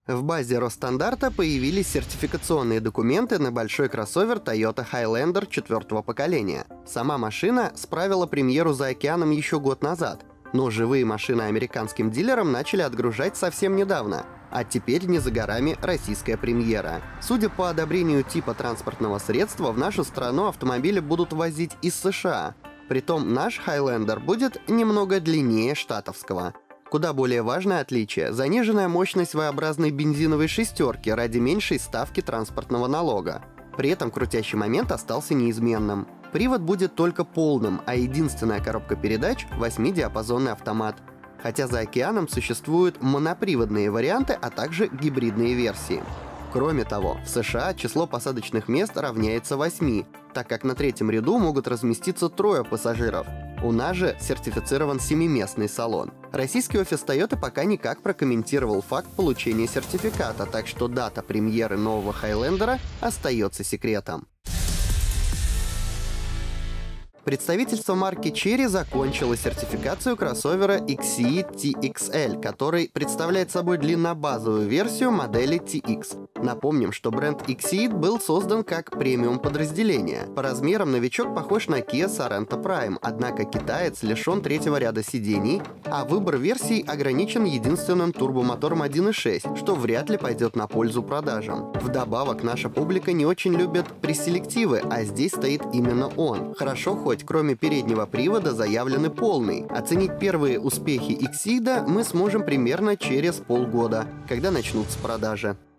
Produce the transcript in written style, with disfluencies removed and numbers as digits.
В базе Росстандарта появились сертификационные документы на большой кроссовер Toyota Highlander 4-го поколения. Сама машина справила премьеру за океаном еще год назад, но живые машины американским дилерам начали отгружать совсем недавно. А теперь не за горами российская премьера. Судя по одобрению типа транспортного средства, в нашу страну автомобили будут возить из США. Притом наш Highlander будет немного длиннее штатовского. Куда более важное отличие — заниженная мощность V-образной бензиновой шестерки ради меньшей ставки транспортного налога. При этом крутящий момент остался неизменным. Привод будет только полным, а единственная коробка передач — 8-диапазонный автомат. Хотя за океаном существуют моноприводные варианты, а также гибридные версии. Кроме того, в США число посадочных мест равняется 8, так как на третьем ряду могут разместиться 3 пассажиров. У нас же сертифицирован 7-местный салон. Российский офис Toyota пока никак прокомментировал факт получения сертификата, так что дата премьеры нового Highlander остается секретом. Представительство марки Chery закончило сертификацию кроссовера XCeed TXL, который представляет собой длиннобазовую версию модели TX. Напомним, что бренд XCeed был создан как премиум подразделение. По размерам новичок похож на Kia Sorento Prime, однако китаец лишен 3-го ряда сидений, а выбор версий ограничен единственным турбомотором 1.6, что вряд ли пойдет на пользу продажам. Вдобавок, наша публика не очень любит преселективы, а здесь стоит именно он. Хорошо, хоть кроме переднего привода заявлены полный. Оценить первые успехи XCeed мы сможем примерно через полгода, когда начнутся продажи.